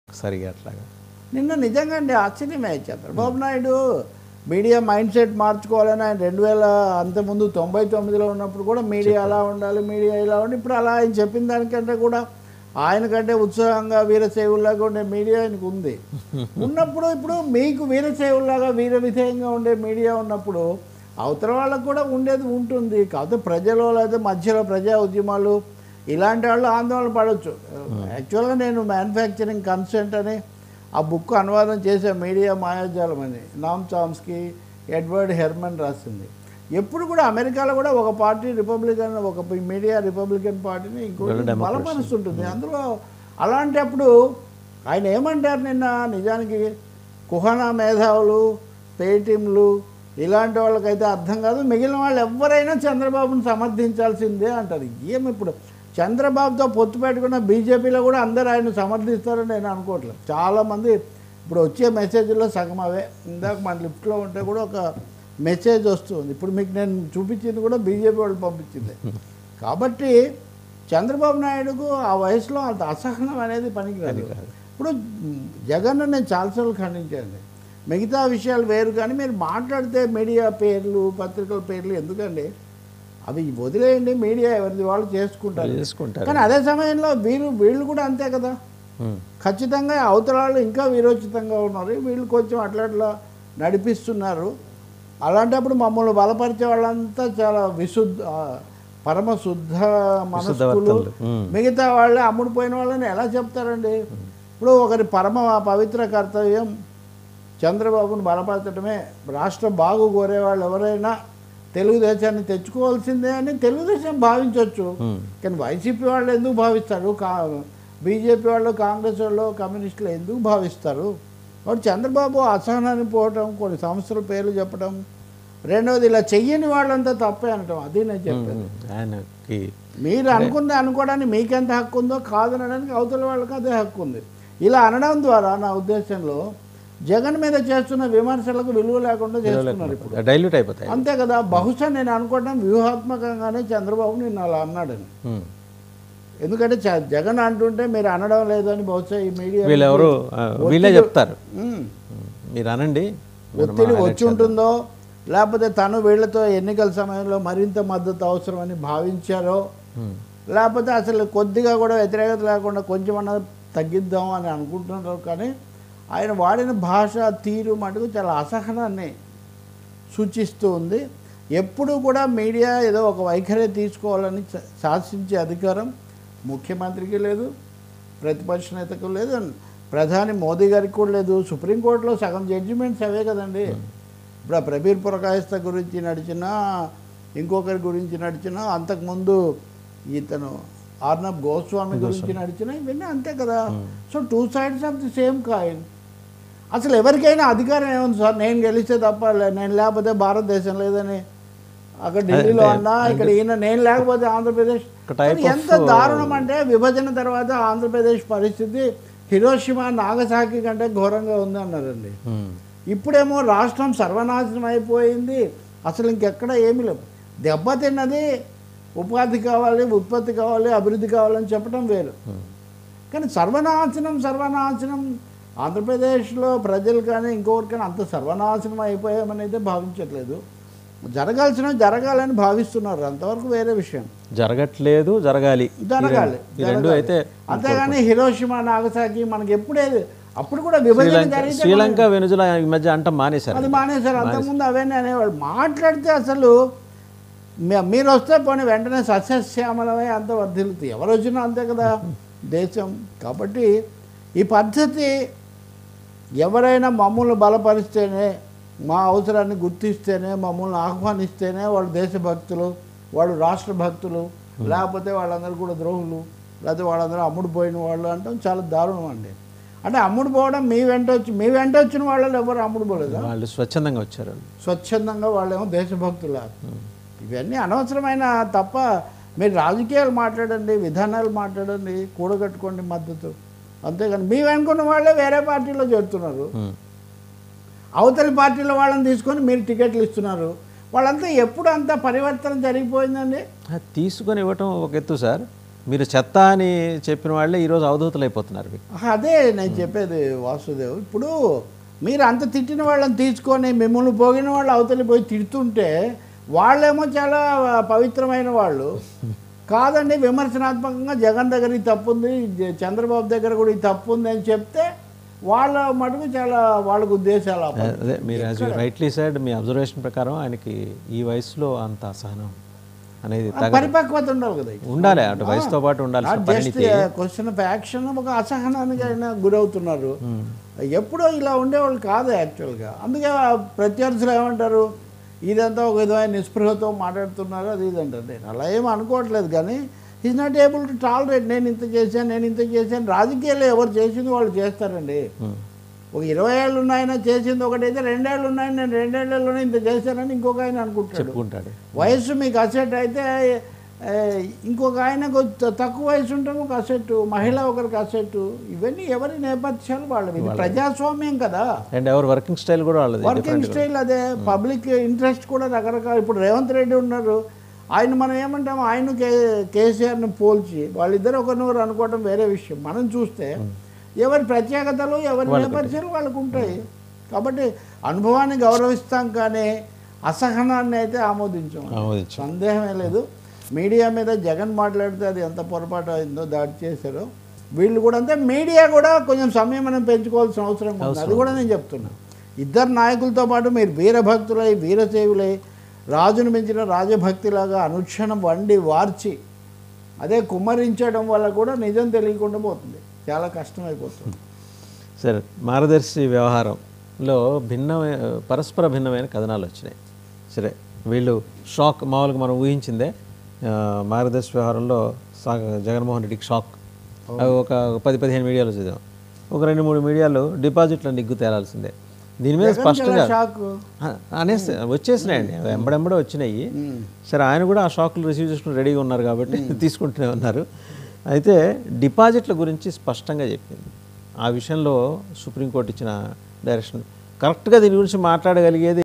సరిగా అట్లాగా నిన్న నిజంగా అండి ఆశ్చర్యమే Chandrababu Naidu media mindset మార్చుకోవాలని ఆయన 2000 అంతకుముందు 99లో ఉన్నప్పుడు కూడా మీడియా అలా ఉండాలి, మీడియా ఇలా ఉండి, ఇప్పుడు అలా ఆయన చెప్పిన దానికంటే కూడా ఆయనకంటే ఉత్సాహంగా వీరశైవుల్లాగా ఉండే మీడియా ఆయనకు ఉంది. ఉన్నప్పుడు ఇప్పుడు మీకు వీరశైవుల్లాగా వీర విధేయంగా ఉండే మీడియా ఉన్నప్పుడు అవతల వాళ్ళకు కూడా ఉండేది ఉంటుంది. కాకపోతే ప్రజలు లేదా మధ్యలో ప్రజా ఉద్యమాలు ఇలాంటి వాళ్ళు ఆందోళన పడవచ్చు. యాక్చువల్గా నేను మ్యానుఫ్యాక్చరింగ్ కన్సెంట్ అని ఆ బుక్ అనువాదం చేసే మీడియా మాయాజాలం అని నామ్ చామ్స్కీ, ఎడ్వర్డ్ హెర్మన్ రాసింది. ఎప్పుడు కూడా అమెరికాలో కూడా ఒక పార్టీ రిపబ్లికన్, ఒక మీడియా రిపబ్లికన్ పార్టీని ఇంకోటి బలపరుస్తుంటుంది. అందులో అలాంటప్పుడు ఆయన ఏమంటారు నిన్న, నిజానికి కుహనా మేధావులు, పేటీఎంలు ఇలాంటి వాళ్ళకైతే అర్థం కాదు, మిగిలిన వాళ్ళు ఎవరైనా చంద్రబాబును సమర్థించాల్సిందే అంటారు. ఏమి ఇప్పుడు చంద్రబాబుతో పొత్తు పెట్టుకున్న బీజేపీలో కూడా అందరూ ఆయన సమర్థిస్తారని నేను అనుకోవట్లేదు. చాలామంది ఇప్పుడు వచ్చే మెసేజ్లో సగం అవే. ఇందాక మన లిఫ్ట్లో ఉంటే కూడా ఒక మెసేజ్ వస్తుంది. ఇప్పుడు మీకు నేను చూపించింది కూడా బీజేపీ వాళ్ళు పంపించింది. కాబట్టి చంద్రబాబు నాయుడుకు ఆ వయసులో అంత అసహనం అనేది పనికిరాదు. ఇప్పుడు జగన్ నేను చాలాసార్లు ఖండించాను. మిగతా విషయాలు వేరు, కానీ మీరు మాట్లాడితే మీడియా పేర్లు, పత్రికల పేర్లు ఎందుకండి, అవి వదిలేయండి. మీడియా ఎవరిది వాళ్ళు చేసుకుంటారు. కానీ అదే సమయంలో వీళ్ళు కూడా అంతే కదా. ఖచ్చితంగా అవతల వాళ్ళు ఇంకా వీరోచితంగా ఉన్నారు, వీళ్ళు కొంచెం అట్లా నడిపిస్తున్నారు. అలాంటప్పుడు మమ్మల్ని బలపరిచే వాళ్ళంతా చాలా పరమ శుద్ధ మనస్కులు. మిగతా వాళ్ళే అమ్ముడుపోయిన వాళ్ళని ఎలా చెప్తారండి? ఇప్పుడు ఒకరి పరమ పవిత్ర కర్తవ్యం చంద్రబాబును బలపరచడమే. రాష్ట్రం బాగు కోరేవాళ్ళు ఎవరైనా తెలుగుదేశాన్ని తెచ్చుకోవాల్సిందే అని తెలుగుదేశం భావించవచ్చు. కానీ వైసీపీ వాళ్ళు ఎందుకు భావిస్తారు? బీజేపీ వాళ్ళు, కాంగ్రెస్ వాళ్ళు, కమ్యూనిస్టులు ఎందుకు భావిస్తారు? కాబట్టి చంద్రబాబు అసహనాన్ని పోవటం, కొన్ని సంస్థల పేర్లు చెప్పడం, రెండవది ఇలా చెయ్యని వాళ్ళంతా తప్పే అనటం, అది నేను చెప్పాను. ఆయనకి మీరు అనుకోవడానికి మీకెంత హక్కు ఉందో కాదనడానికి అవతల వాళ్ళకి అదే హక్కు ఉంది. ఇలా అనడం ద్వారా నా ఉద్దేశంలో జగన్ మీద చేస్తున్న విమర్శలకు విలువ లేకుండా చేస్తున్నారు. ఇప్పుడు డైల్యూట్ అయిపోతాయి అంతే కదా. బహుశా నేను అనుకోవడం వ్యూహాత్మకంగానే చంద్రబాబు నిన్న అలా అన్నాడని. ఎందుకంటే జగన్ అంటుంటే మీరు అనడం లేదని బహుశా ఈ మీడియా వీళ్ళే చెప్తారు, మీరు అనండి, ఒత్తిడి వచ్చి ఉంటుందో, లేకపోతే తను వీళ్ళతో ఎన్నికల సమయంలో మరింత మద్దతు అవసరమని భావించారో, లేకపోతే అసలు కొద్దిగా కూడా వ్యతిరేకత లేకుండా కొంచెమన్నా తగ్గిద్దాం అని అనుకుంటున్నారు. కానీ ఆయన వాడిన భాష తీరు మటుకు చాలా అసహనాన్ని సూచిస్తూ ఉంది. ఎప్పుడు కూడా మీడియా ఏదో ఒక వైఖరి తీసుకోవాలని శాసించే అధికారం ముఖ్యమంత్రికి లేదు, ప్రతిపక్ష నేతకు లేదు, ప్రధాని మోదీ గారికి కూడా లేదు. సుప్రీంకోర్టులో సగం జడ్జిమెంట్స్ అవే కదండి. ఇప్పుడు ఆ ప్రబీర్ పురకాయస్థ గురించి నడిచినా, ఇంకొకరి గురించి నడిచినా, అంతకుముందు ఇతను ఆర్నబ్ గోస్వామి గురించి నడిచినా, ఇవన్నీ అంతే కదా. So 2 sides of the same coin. అసలు ఎవరికైనా అధికారం ఏముంది సార్, నేను గెలిస్తే తప్ప, నేను లేకపోతే భారతదేశం లేదని అక్కడ ఢిల్లీలో అన్నా, ఇక్కడ ఈయన నేను లేకపోతే ఆంధ్రప్రదేశ్. ఎంత దారుణం అంటే విభజన తర్వాత ఆంధ్రప్రదేశ్ పరిస్థితి హిరోషిమా నాగసాకి కంటే ఘోరంగా ఉంది అన్నారండి. ఇప్పుడేమో రాష్ట్రం సర్వనాశనం అయిపోయింది, అసలు ఇంకెక్కడ ఏమీ లేవు. దెబ్బతిన్నది ఉపాధి కావాలి, ఉత్పత్తి కావాలి, అభివృద్ధి కావాలని చెప్పడం వేరు. కానీ సర్వనాశనం ఆంధ్రప్రదేశ్లో ప్రజలు కానీ ఇంకొకరు కానీ అంత సర్వనాశనం అయిపోయామని అయితే భావించట్లేదు. జరగాలని భావిస్తున్నారు, అంతవరకు వేరే విషయం. జరగట్లేదు, జరగాలి. అయితే అంతేగాని హిరోషిమా నాగసాకి మనకి ఎప్పుడేది అప్పుడు కూడా విభజన జరిగితే శ్రీలంక వెనుజులా ఈ మధ్య అంట మానేశారు. అది మానేశారు. అంతకుముందు అవన్నీ అనేవాళ్ళు. మాట్లాడితే అసలు మీరు వస్తే పోనీ వెంటనే సస్యశ్యామలమై అంత వర్ధిల్లుతుంది. ఎవరు వచ్చినా అంతే కదా దేశం. కాబట్టి ఈ పద్ధతి ఎవరైనా మమ్మల్ని బలపరిస్తేనే, మా అవసరాన్ని గుర్తిస్తేనే, మమ్మల్ని ఆహ్వానిస్తేనే వాళ్ళు దేశభక్తులు, వాళ్ళు రాష్ట్ర భక్తులు, లేకపోతే వాళ్ళందరూ కూడా ద్రోహులు, లేకపోతే వాళ్ళందరూ అమ్ముడుపోయిన వాళ్ళు అంటాం చాలా దారుణం అండి. అంటే అమ్ముడుపోవడం మీ వెంట వచ్చిన వాళ్ళు ఎవరు అమ్ముడుపోలేదా? వాళ్ళు స్వచ్ఛందంగా వచ్చారు. స్వచ్ఛందంగా వాళ్ళేమో దేశభక్తుల. ఇవన్నీ అనవసరమైన తప్ప. మీరు రాజకీయాలు మాట్లాడండి, విధానాలు మాట్లాడండి, కూడగట్టుకోండి మద్దతు, అంతేగాని మీ వెనుకున్న వాళ్ళే వేరే పార్టీలో చేరుతున్నారు. అవతలి పార్టీల వాళ్ళని తీసుకొని మీరు టికెట్లు ఇస్తున్నారు. వాళ్ళంతా ఎప్పుడు అంతా పరివర్తన జరిగిపోయిందండి. తీసుకొని ఇవ్వటం ఒక ఎత్తు సార్, మీరు చెత్త అని చెప్పిన వాళ్ళే ఈరోజు అవధూతలు అయిపోతున్నారు మీకు. అదే నేను చెప్పేది వాసుదేవ్. ఇప్పుడు మీరు అంత తిట్టిన వాళ్ళని తీసుకొని మిమ్మల్ని పోగిన వాళ్ళు అవతలి పోయి తిడుతుంటే వాళ్ళేమో చాలా పవిత్రమైన వాళ్ళు కాదండి, విమర్శనాత్మకంగా జగన్ దగ్గర ఈ తప్పు ఉంది, చంద్రబాబు దగ్గర కూడా ఈ తప్పు ఉంది అని చెప్తే వాళ్ళ మటుకు చాలా వాళ్ళకు ఉద్దేశాలు. అదే మీరు యాజ్ యూ రైట్లీ సైడ్ మీ అబ్జర్వేషన్ ప్రకారం ఆయనకి ఈ వయసులో అంత అసహనం అనేది పరిపక్వత ఉండాలి కదా, ఉండాలి. అటు వయసుతో పాటు ఉండాలి. జస్ట్ క్వశ్చన్ ఆఫ్ యాక్షన్ ఒక అసహనానికి ఆయన గురవుతున్నారు. ఎప్పుడో ఇలా ఉండేవాళ్ళు కాదు యాక్చువల్గా. అందుకే ప్రత్యర్థులు ఏమంటారు, ఇదంతా ఒక విధమైన నిస్పృహతో మాట్లాడుతున్నారు అది ఇదంటారు. నేను అలా ఏం అనుకోవట్లేదు, కానీ is not able to tolerate. నేను ఇంత చేశాను. రాజకీయాల్లో ఎవరు చేసింది వాళ్ళు చేస్తారండి. ఒక 20 ఏళ్ళు ఉన్నాయన చేసింది ఒకటైతే, 2 ఏళ్ళు ఉన్నాయని నేను 2 ఏళ్లలోనే ఇంత చేశానని ఇంకొక ఆయన అనుకుంటాడు. వయస్సు మీకు అసెట్ అయితే ఇంకొక ఆయనకు తక్కువ వయసు ఉంటే ఒక అసెట్, మహిళ ఒకరికి అసెట్. ఇవన్నీ ఎవరి నేపథ్యాలు వాళ్ళవి. ప్రజాస్వామ్యం కదా. అండ్ ఎవరు వర్కింగ్ స్టైల్ కూడా వాళ్ళది. వర్కింగ్ స్టైల్ అదే. పబ్లిక్ ఇంట్రెస్ట్ కూడా రకరకాల. ఇప్పుడు రేవంత్ రెడ్డి ఉన్నారు, ఆయన మనం ఏమంటాము, ఆయన కేసీఆర్ని పోల్చి వాళ్ళిద్దరు ఒకరినొకరు అనుకోవడం వేరే విషయం. మనం చూస్తే ఎవరి ప్రత్యేకతలు ఎవరి నేపథ్యాలు వాళ్ళకు ఉంటాయి. కాబట్టి అనుభవాన్ని గౌరవిస్తాం, కానీ అసహనాన్ని అయితే ఆమోదించాం, సందేహమే లేదు. మీడియా మీద జగన్ మాట్లాడితే అది ఎంత పొరపాటు అయిందో, దాడి చేశారో వీళ్ళు కూడా అంతే. మీడియా కూడా కొంచెం సమయం మనం పెంచుకోవాల్సిన అవసరం ఉంది. అది కూడా నేను చెప్తున్నా. ఇద్దరు నాయకులతో పాటు మీరు వీరభక్తులై వీరసేవులై రాజును మించిన రాజభక్తిలాగా అనుక్షణం వండి వార్చి అదే కుమ్మరించడం వల్ల కూడా నిజం తెలియకుండా పోతుంది, చాలా కష్టమైపోతుంది. సరే, మార్గదర్శి వ్యవహారంలో పరస్పర భిన్నమైన కథనాలు వచ్చినాయి. సరే, వీళ్ళు షాక్ మామూలుగా మనం ఊహించిందే. మార్గదర్శి వ్యవహారంలో జగన్మోహన్ రెడ్డికి షాక్. అవి ఒక 10-15 మీడియాలో చదివాం. ఒక 2-3 మీడియాలు డిపాజిట్ల నిగ్గు తేలాల్సిందే. దీని మీద స్పష్టంగా అనేసి వచ్చేసినాయండి, ఎంబడెంబడే వచ్చినాయి. సరే, ఆయన కూడా ఆ షాక్లు రిసీవ్ చేసుకుని రెడీగా ఉన్నారు కాబట్టి తీసుకుంటూనే ఉన్నారు. అయితే డిపాజిట్ల గురించి స్పష్టంగా చెప్పింది. ఆ విషయంలో సుప్రీంకోర్టు ఇచ్చిన డైరెక్షన్ కరెక్ట్గా దీని గురించి మాట్లాడగలిగేది